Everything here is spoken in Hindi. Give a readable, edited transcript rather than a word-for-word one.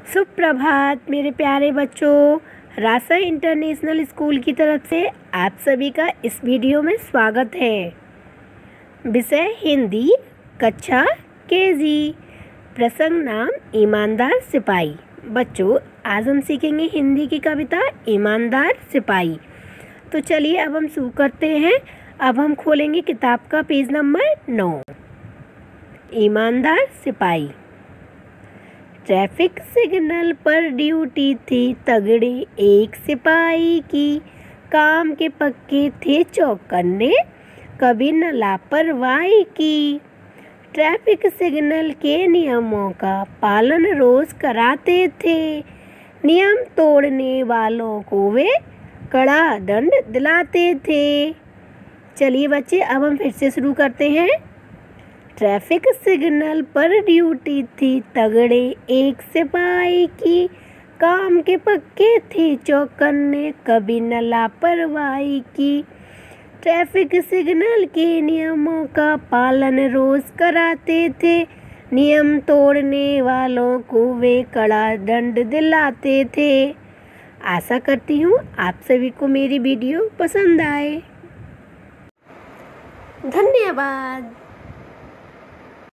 सुप्रभात मेरे प्यारे बच्चों। रासा इंटरनेशनल स्कूल की तरफ से आप सभी का इस वीडियो में स्वागत है। विषय हिंदी, कक्षा केजी, प्रसंग नाम ईमानदार सिपाही। बच्चों, आज हम सीखेंगे हिंदी की कविता ईमानदार सिपाही। तो चलिए अब हम शुरू करते हैं। अब हम खोलेंगे किताब का पेज नंबर 9। ईमानदार सिपाही। ट्रैफिक सिग्नल पर ड्यूटी थी तगड़े एक सिपाही की, काम के पक्के थे चौकन्ने, कभी न लापरवाही की। ट्रैफिक सिग्नल के नियमों का पालन रोज कराते थे, नियम तोड़ने वालों को वे कड़ा दंड दिलाते थे। चलिए बच्चे, अब हम फिर से शुरू करते हैं। ट्रैफिक सिग्नल पर ड्यूटी थी तगड़े एक सिपाही की, काम के पक्के थे चौकन्ने, कभी न लापरवाही की। ट्रैफिक सिग्नल के नियमों का पालन रोज कराते थे, नियम तोड़ने वालों को वे कड़ा दंड दिलाते थे। आशा करती हूँ आप सभी को मेरी वीडियो पसंद आए। धन्यवाद।